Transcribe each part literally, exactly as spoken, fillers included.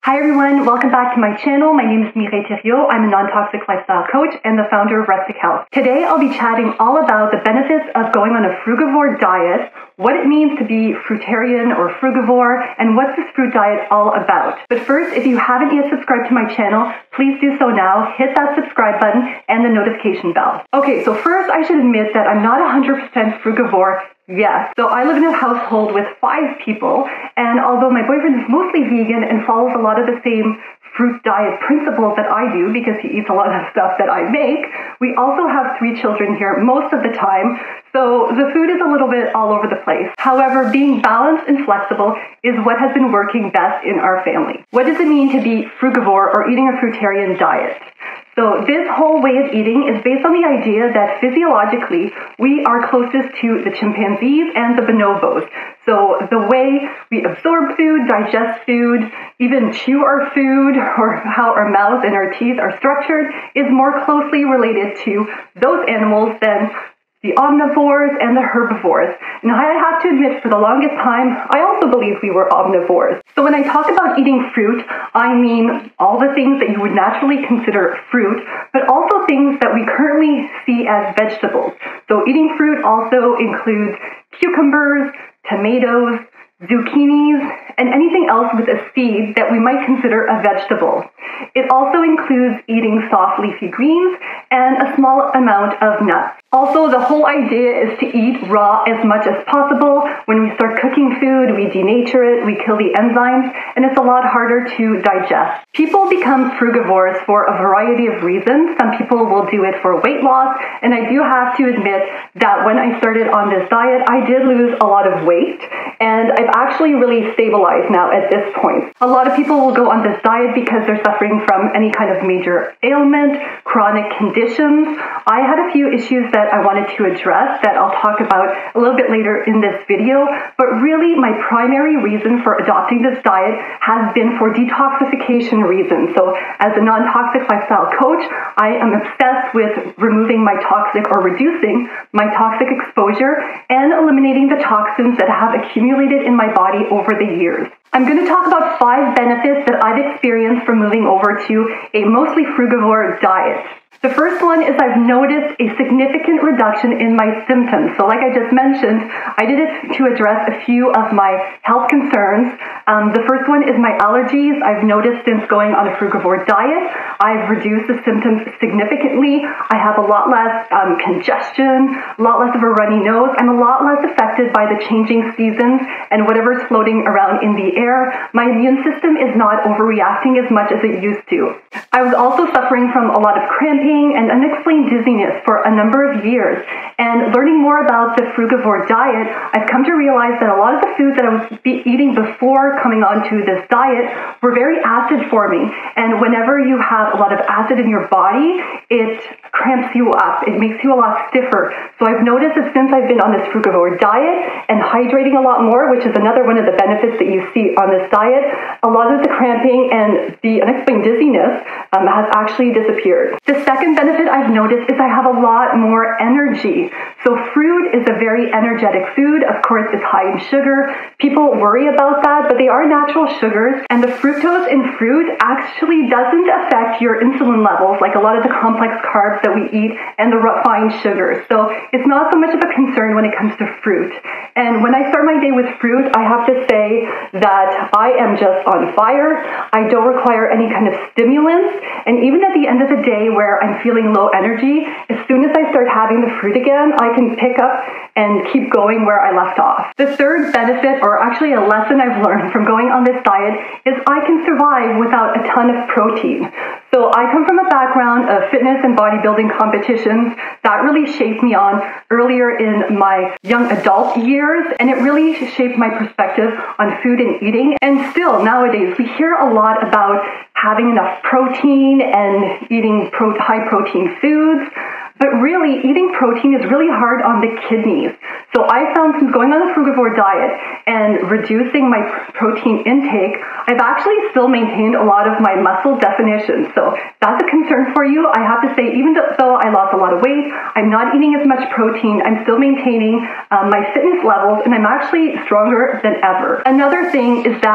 Hi everyone, welcome back to my channel. My name is Mireille Thériault. I'm a non-toxic lifestyle coach and the founder of Rustic Health. Today I'll be chatting all about the benefits of going on a frugivore diet, what it means to be fruitarian or frugivore, and what's this fruit diet all about. But first, if you haven't yet subscribed to my channel, please do so now. Hit that subscribe button and the notification bell. Okay, so first I should admit that I'm not one hundred percent frugivore. Yes, so I live in a household with five people, and although my boyfriend is mostly vegan and follows a lot of the same fruit diet principles that I do because he eats a lot of stuff that I make, we also have three children here most of the time, so the food is a little bit all over the place. However, being balanced and flexible is what has been working best in our family. What does it mean to be frugivore or eating a fruitarian diet? So this whole way of eating is based on the idea that physiologically we are closest to the chimpanzees and the bonobos. So the way we absorb food, digest food, even chew our food, or how our mouths and our teeth are structured is more closely related to those animals than the omnivores and the herbivores. Now, I have to admit, for the longest time, I also believed we were omnivores. So when I talk about eating fruit, I mean all the things that you would naturally consider fruit, but also things that we currently see as vegetables. So eating fruit also includes cucumbers, tomatoes, zucchinis, and anything else with a seed that we might consider a vegetable. It also includes eating soft leafy greens and a small amount of nuts. Also, the whole idea is to eat raw as much as possible. When we start cooking food, we denature it, we kill the enzymes, and it's a lot harder to digest. People become frugivores for a variety of reasons. Some people will do it for weight loss, and I do have to admit that when I started on this diet, I did lose a lot of weight, and I've actually really stabilized now at this point. A lot of people will go on this diet because they're suffering from any kind of major ailment, chronic conditions. I had a few issues that I wanted to address that I'll talk about a little bit later in this video, but really my primary reason for adopting this diet has been for detoxification reasons. So as a non-toxic lifestyle coach, I am obsessed with removing my toxic or reducing my toxic exposure and eliminating the toxins that have accumulated in my body over the years. I'm going to talk about five benefits that I've experienced from moving over to a mostly frugivore diet. The first one is I've noticed a significant reduction in my symptoms. So like I just mentioned, I did it to address a few of my health concerns. Um, the first one is my allergies. I've noticed since going on a frugivore diet, I've reduced the symptoms significantly. I have a lot less um, congestion, a lot less of a runny nose. I'm a lot less affected by the changing seasons and whatever's floating around in the air. My immune system is not overreacting as much as it used to. I was also suffering from a lot of cramping and unexplained dizziness for a number of years. And learning more about the frugivore diet, I've come to realize that a lot of the foods that I was eating before coming onto this diet were very acid for me. And whenever you have a lot of acid in your body, it cramps you up. It makes you a lot stiffer. So I've noticed that since I've been on this frugivore diet and hydrating a lot more, which is another one of the benefits that you see on this diet, a lot of the cramping and the unexplained dizziness um, has actually disappeared. The second benefit I've noticed is I have a lot more energy. So fruit is a very energetic food. Of course, it's high in sugar. People worry about that, but they are natural sugars. And the fructose in fruit actually doesn't affect your insulin levels like a lot of the complex carbs that we eat and the refined sugars. So it's not so much of a concern when it comes to fruit. And when I start my day with fruit, I have to say that I am just on fire. I don't require any kind of stimulants. And even at the end of the day where I'm feeling low energy, as soon as I start having the fruit again, I can pick up and keep going where I left off. The third benefit, or actually a lesson I've learned from going on this diet, is I can survive without a ton of protein. So I come from a background of fitness and bodybuilding competitions that really shaped me on earlier in my young adult years, and it really shaped my perspective on food and eating. And still, nowadays, we hear a lot about having enough protein and eating pro- high protein foods, but really eating protein is really hard on the kidneys. So I found since going on a frugivore diet and reducing my protein intake, I've actually still maintained a lot of my muscle definition. So that's a concern for you. I have to say, even though I lost a lot of weight, I'm not eating as much protein, I'm still maintaining um, my fitness levels, and I'm actually stronger than ever. Another thing is that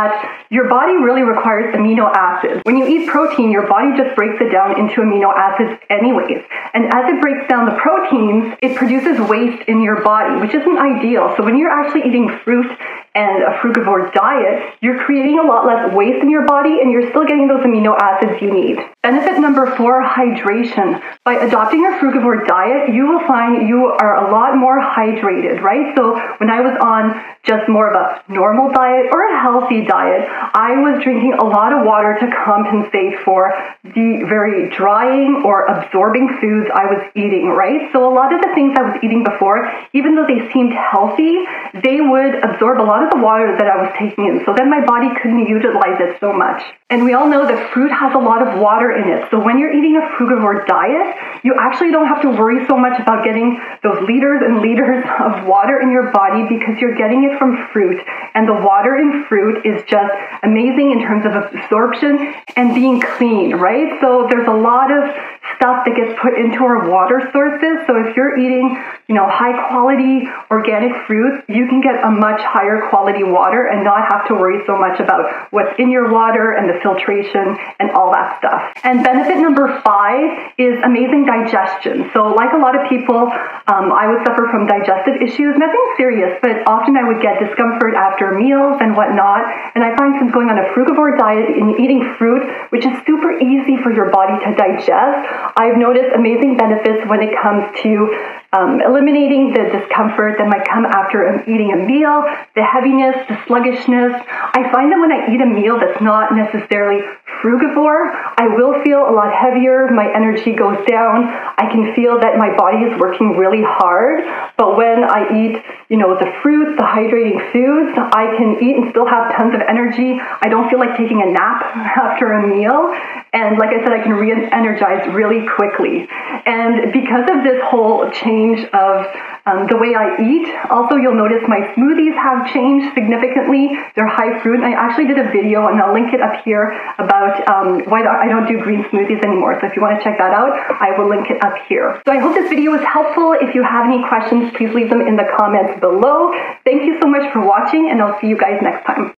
your body really requires amino acids. When you eat protein, your body just breaks it down into amino acids anyways. And as it breaks down the proteins, it produces waste in your body, which isn't ideal. So when you're actually eating fruit and a frugivore diet, you're creating a lot less waste in your body and you're still getting those amino acids you need. Benefit number four, hydration. By adopting a frugivore diet, you will find you are a lot more hydrated, right? So when I was on just more of a normal diet or a healthy diet, I was drinking a lot of water to compensate for the very drying or absorbing foods I was eating, right? So a lot of the things I was eating before, even though they seemed healthy, they would absorb a lot of the water that I was taking in. So then my body couldn't utilize it so much. And we all know that fruit has a lot of water in it. So when you're eating a frugivore diet, you actually don't have to worry so much about getting those liters and liters of water in your body because you're getting it from fruit. And the water in fruit is just amazing in terms of absorption and being clean, right? So there's a lot of stuff that gets put into our water sources. So if you're eating, you know, high quality organic fruits, you can get a much higher quality water and not have to worry so much about what's in your water and the filtration and all that stuff. And benefit number five is amazing digestion. So like a lot of people, um, I would suffer from digestive issues, nothing serious, but often I would get discomfort after meals and whatnot. And I find since going on a frugivore diet and eating fruit, which is super easy for your body to digest, I've noticed amazing benefits when it comes to um, eliminating the discomfort that might come after eating a meal, the heaviness, the sluggishness. I find that when I eat a meal that's not necessarily frugivore, I will feel a lot heavier, my energy goes down, I can feel that my body is working really hard. But when I eat, you know, the fruits, the hydrating foods, I can eat and still have tons of energy. I don't feel like taking a nap after a meal. And like I said, I can re-energize really quickly. And because of this whole change of um, the way I eat, also you'll notice my smoothies have changed significantly. They're high fruit. And I actually did a video, and I'll link it up here, about um, why I don't do green smoothies anymore. So if you want to check that out, I will link it up here. So I hope this video was helpful. If you have any questions, please leave them in the comments below. Thank you so much for watching, and I'll see you guys next time.